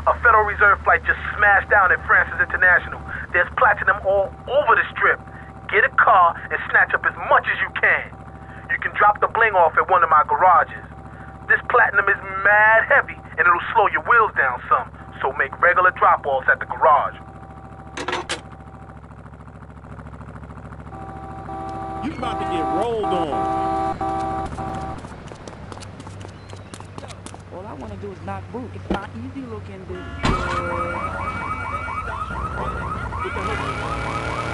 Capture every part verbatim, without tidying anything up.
A Federal Reserve flight just smashed down at Francis International. There's platinum all over the strip. Get a car and snatch up as much as you can. You can drop the bling off at one of my garages. This platinum is mad heavy and it'll slow your wheels down some, so make regular drop-offs at the garage. You about to get rolled on. All I want to do is knock boot. It's not easy looking, dude. Get the hook.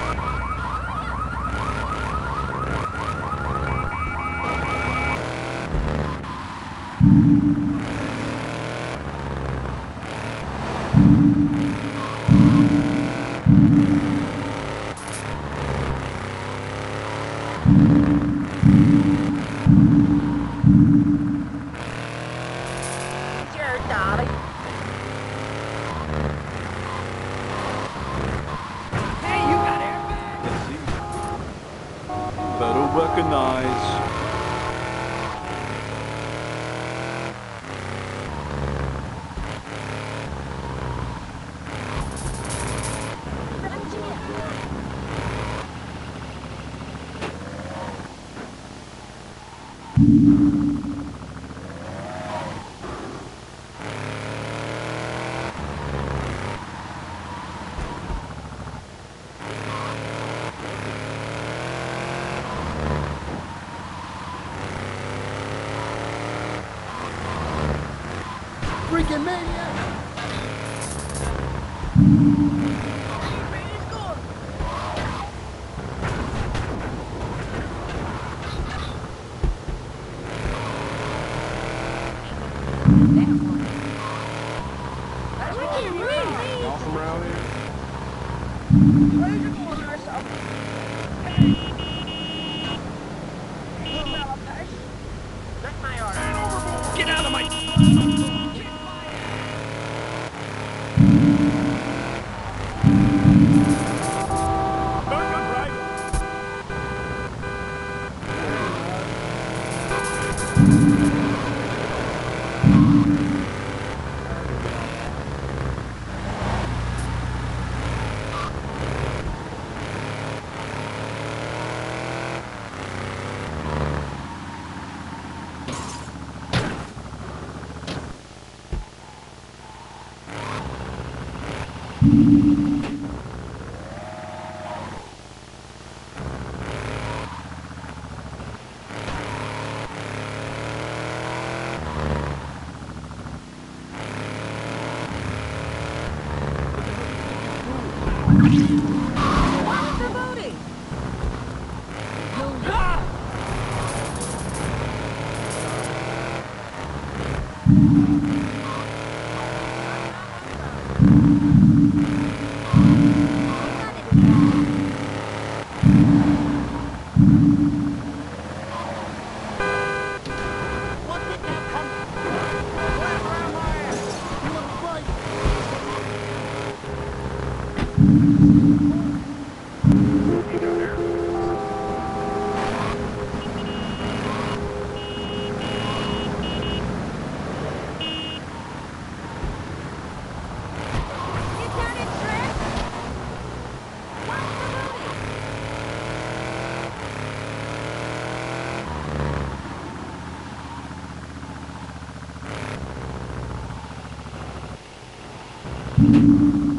Freaking maniac! Y'all from around here? Get out of my... You